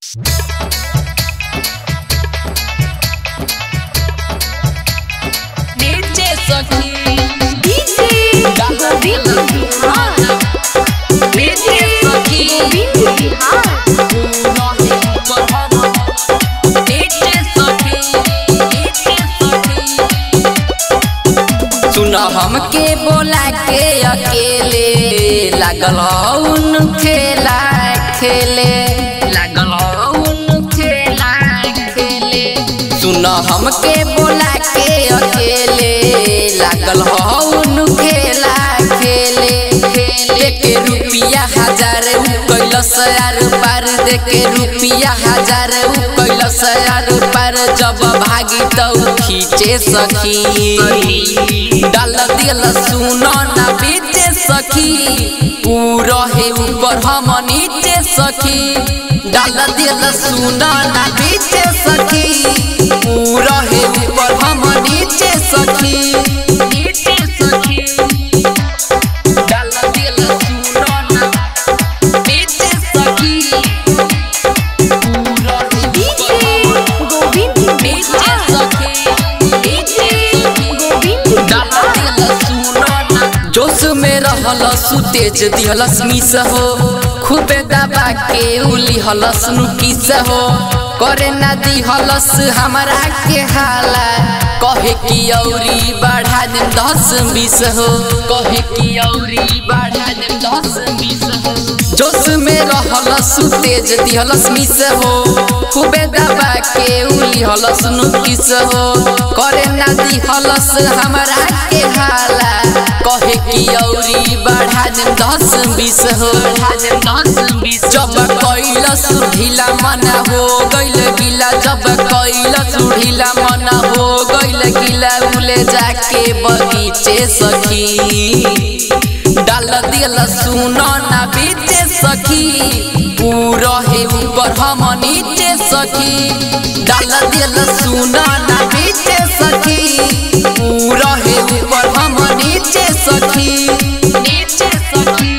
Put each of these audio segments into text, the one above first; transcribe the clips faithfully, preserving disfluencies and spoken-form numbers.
नीचे सखी डीजे गोविंद बिहार नीचे सखी गोविंद बिहार नीचे सखी नीचे सखी सुन हमके बोला के अकेले लागल उन खेला खेले लागल उन खेला खेले सुन हमके बोला के अकेले लागल उन खेला खेले खेले के रुपिया हजार कैलस यार पार दे के रुपिया हजार कैलस यार पार जब भागी तो खींचे सखी डाल दिल सुनो ना बीचे सखी पूरा है ऊपर हम नीचे सखी डाल दिल सुनो ना बीचे सखी पूरा है ऊपर हम नीचे सखी नीचे सखी डाल दिल सुनो ना बीचे सखी पूरा है डीजे गोविंद बिहार डीजे गोविंद बिहार जोश में रहल सुतेज दिहलस मिस हो खूबे दबा के उली हलस नुकिस हो करे ना दिहलस हमरा के हाला कहे की औरी बढ़ा दे दस बीस हो कहे की औरी बढ़ा दे दस बीस हो जोश में रहल सुतेज दिहलस मिस हो खूबे दबा के उली हलस नुकिस हो करे ना दिहलस हमरा के हाला कहे की औरी बढ़ा दे दस बीस हो बढ़ा दे दस बीस जब कैलस ढीला मना हो गइल गिला जब कैलस ढीला मना हो गइल गिला उले जाके बगीचे सखी डाल दिल सुनो ना बीचे सखी पूरा है ऊपर हम नीचे सखी डाल दिल सुनो ना बीचे सखी पूरा है ऊपर हम नीचे सखी नीचे सखी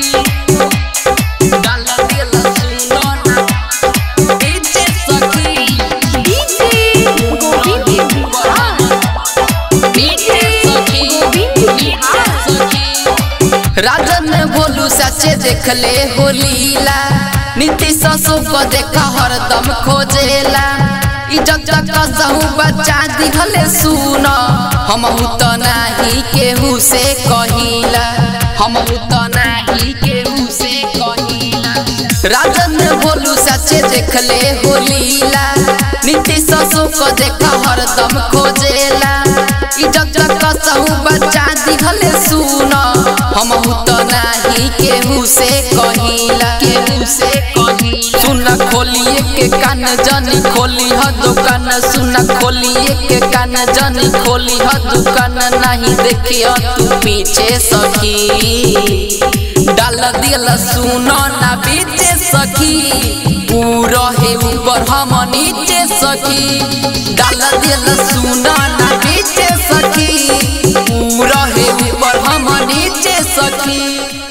डाल दिल सुनो ना बीचे सखी डीजे गोविंद बिहार नीचे सखी गोविंद बिहार राजन बोलू सच्चे देख ले हो लीला नीतीश को देखा हरदम खोजेला इज्जत कसहू बचा दिहले सुन हम तो नाही केहू से कहिला हम तो नाही केहू से कहिला राजन बोलू सच्चे देख ले हो लीला नीतीश को देखा हरदम खोजेला इज्जत कसहू बचा दिहले सुन हम तो नाही केहू से कहिला केहू से कहिला सुन खोलिए के कान जनी खोली ह दुकान सुन खोलिए के कान जनी खोली ह दुकान नहीं देखियो तू पीछे सखी डाल दिल सुनो ना बीचे सखी पूरा है ऊपर हम नीचे सखी डाल दिल सुनो ना बीचे सखी पूरा है ऊपर हम नीचे सखी।